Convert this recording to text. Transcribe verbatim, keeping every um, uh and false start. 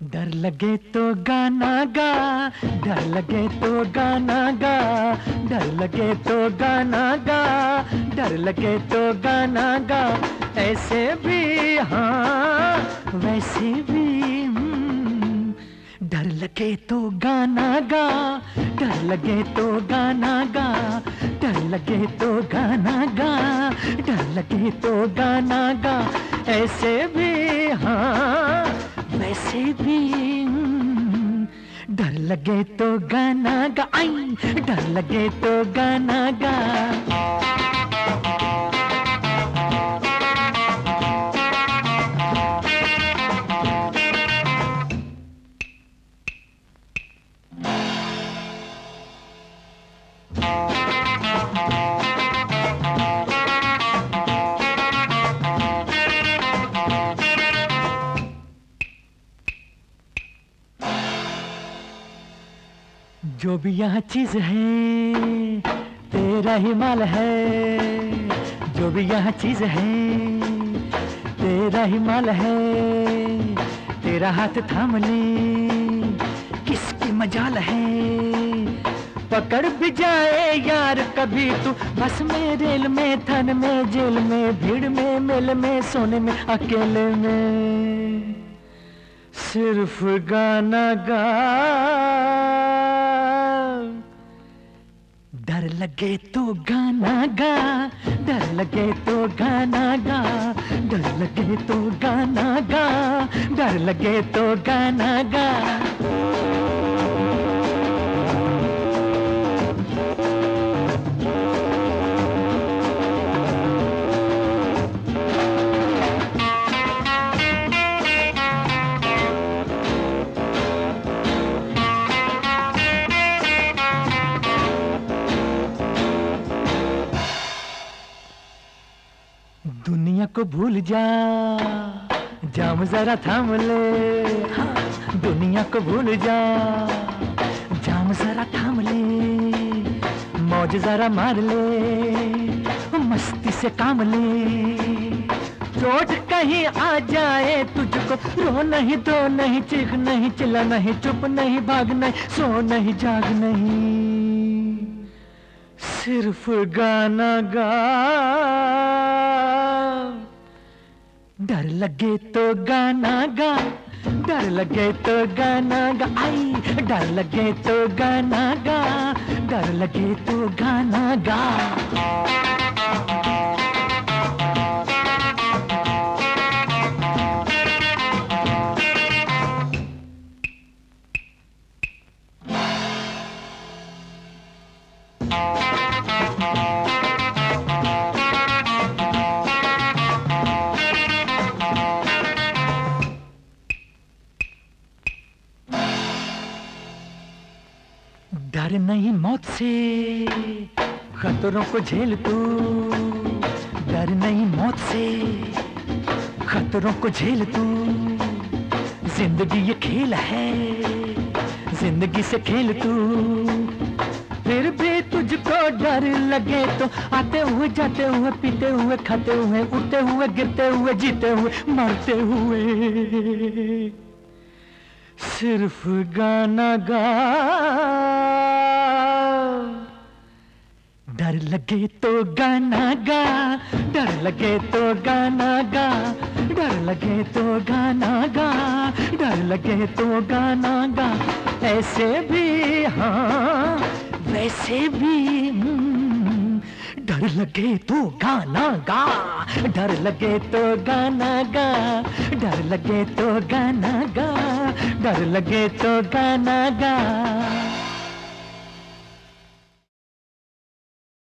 डर लगे तो गाना गा, डर लगे तो गाना गा, डर लगे तो गाना गा, डर लगे तो गाना गा। ऐसे भी हाँ वैसे भी हम्म, डर लगे तो गाना गा, डर लगे तो गाना गा, डर लगे तो गाना गा, डर लगे तो गाना गा। ऐसे भी हाँ वैसे भी हम्म, डर लगे तो गाना गा, आई डर लगे तो गाना गा। जो भी यहाँ चीज है तेरा ही माल है, जो भी यहाँ चीज है तेरा ही माल है। तेरा हाथ थाम ले किसकी मजाल है, पकड़ भी जाए यार कभी तू बस में रेल में थन में जेल में भीड़ में मेल में सोने में अकेले में सिर्फ गाना गा। डर लगे तो गाना गा, डर लगे तो गाना गा, डर लगे तो गाना गा, डर लगे तो गाना गा। दुनिया को भूल जा, जाम जरा थाम ले, हाँ, दुनिया को भूल जा, जाम जरा थाम ले, मौज जरा मार ले, मस्ती से काम ले। चोट कहीं आ जाए तुझको, रो नहीं दो नहीं चीख नहीं चिल्ला नहीं चुप नहीं भाग नहीं सो नहीं जाग नहीं, सिर्फ गाना गा। डर लगे तो गाना गा, डर लगे तो गाना गा, आई डर लगे तो गाना गा, डर लगे तो गाना गा। डर नहीं मौत से खतरों को झेल तू, डर नहीं मौत से खतरों को झेल तू। जिंदगी ये खेल है, जिंदगी से खेल तू। फिर भी तुझको डर लगे तो आते हुए जाते हुए पीते हुए खाते हुए उठते हुए गिरते हुए जीते हुए मरते हुए सिर्फ गाना गा। डर लगे तो गाना गा, डर लगे तो गाना गा, डर लगे तो गाना गा, डर लगे तो गाना गा। ऐसे भी हाँ वैसे भी हम्म, डर लगे तो गाना गा, डर लगे तो गाना गा, डर लगे तो गाना गा, डर लगे तो गाना गा।